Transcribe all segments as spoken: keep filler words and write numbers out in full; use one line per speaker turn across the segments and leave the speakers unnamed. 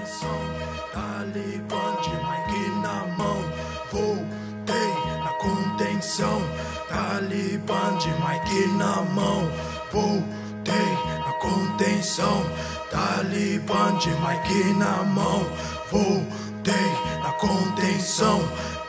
contenção, Talibã de Mike na mão. Voltei na contenção, Talibã de Mike na mão. Voltei na contenção, Talibã de Mike na mão. Voltei na contenção,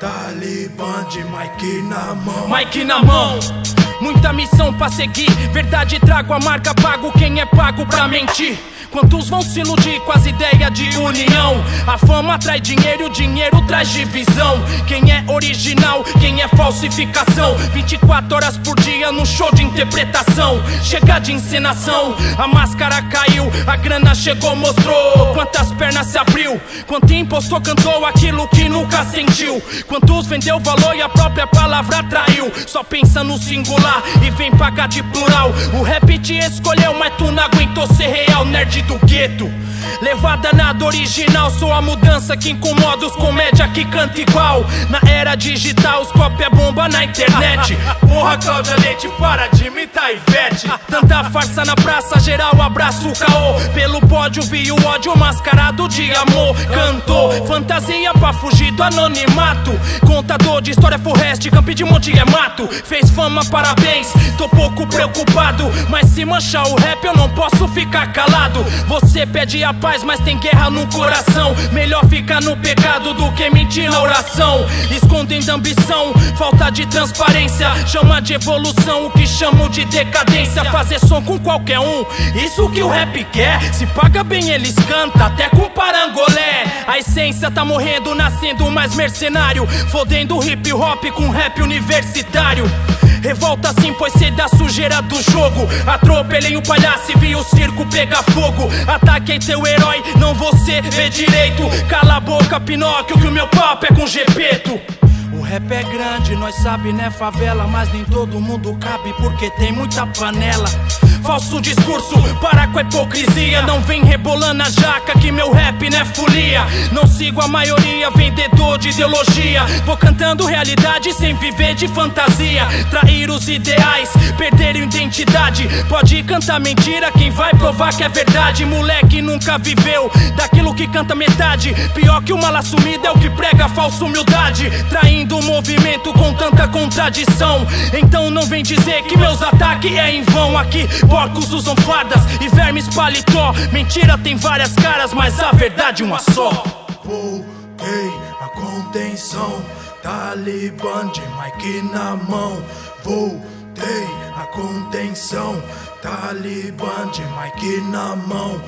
Talibã de Mike na mão.
Mike na mão, muita missão pra seguir. Verdade trago, a marca pago quem é pago pra mentir. Quantos vão se iludir com as ideias de união? A fama traz dinheiro e o dinheiro traz divisão. Quem é original, quem é falsificação? vinte e quatro horas por dia no show de interpretação. Chega de encenação, a máscara caiu, a grana chegou, mostrou quantas pernas se abriu. Quanto impostor cantou aquilo que nunca sentiu. Quantos vendeu valor e a própria palavra traiu. Só pensa no singular e vem pagar de plural. O rap te escolheu, mas tu não aguentou ser real, nerd do gueto. Levada nada original, sou a mudança que incomoda os comédia que canta igual. Na era digital, os cópia bomba na internet. Porra, Cláudia Leite, para de imitar Ivete. Tanta farsa na praça, geral abraço o caô. Pelo pódio vi o ódio mascarado de amor. Cantou fantasia pra fugir do anonimato. Contador de história forreste, campo de monte é mato. Fez fama, parabéns, tô pouco preocupado. Mas se manchar o rap eu não posso ficar calado. Você pede a paz, mas tem guerra no coração. Melhor ficar no pecado do que mentir na oração. Escondendo ambição, falta de transparência. Chama de evolução o que chamo de decadência. Fazer som com qualquer um, isso que o rap quer. Se paga bem eles cantam, até com parangolé. A essência tá morrendo, nascendo mais mercenário. Fodendo hip hop com rap universitário. Revolta sim, pois sei da sujeira do jogo. Atropelei o palhaço e vi o circo pegar fogo. Ataquei teu herói, não você vê direito. Cala a boca, Pinóquio, que o meu papo é com Gepeto. O rap é grande, nós sabe, né, favela. Mas nem todo mundo cabe porque tem muita panela. Falso discurso, para com a hipocrisia. Não vem rebolando a jaca que meu rap não é folia. Não sigo a maioria, vendedor de ideologia. Vou cantando realidade sem viver de fantasia. Trair os ideais, perder a identidade. Pode cantar mentira, quem vai provar que é verdade. Moleque nunca viveu daquilo que canta metade. Pior que uma mala sumida é o que prega a falsa humildade. Traindo o movimento com tanta contradição. Então não vem dizer que meus ataques é em vão. Aqui porcos usam fardas e vermes paletó. Mentira tem várias caras, mas a verdade uma só.
Voltei na contenção, Talibã de Mike na mão. Voltei na contenção, Talibã de Mike na mão.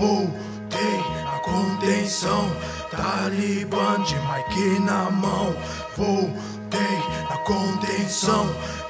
Voltei na contenção, Talibã de Mike na mão. Voltei na contenção,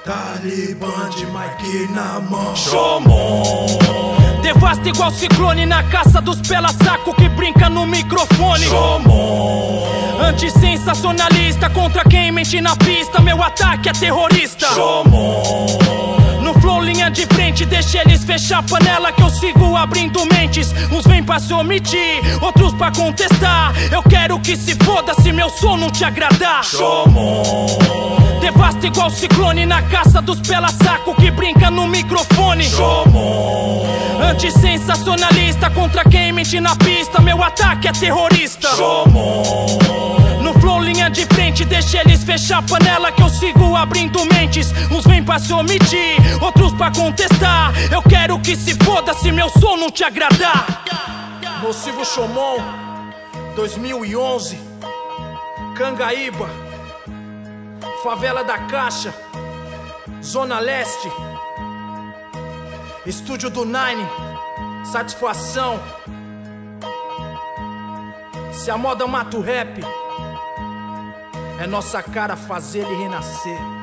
Talibã de Mike na mão.
Shomon devasta igual ciclone na caça dos pela-saco que brinca no microfone.
Shomon
anti-sensacionalista, contra quem mente na pista. Meu ataque é terrorista.
Shomon
no flow linha de frente, deixa eles fechar a panela que eu sigo abrindo mentes. Uns vêm pra se omitir, outros pra contestar. Eu quero que se foda se meu som não te agradar.
Shomon
devasta igual ciclone na caça dos pela-saco que brinca no microfone.
Shomon
anti-sensacionalista, contra quem mente na pista. Meu ataque é terrorista.
Shomon
no flow linha de frente, deixa eles fechar a panela que eu sigo abrindo mentes. Uns vêm pra se omitir, outros pra contestar. Eu quero que se foda se meu som não te agradar. Nocivo Shomon dois mil e onze, Cangaíba, Favela da Caixa, Zona Leste, Estúdio do Nine, satisfação. Se a moda mata o rap, é nossa cara fazer ele renascer.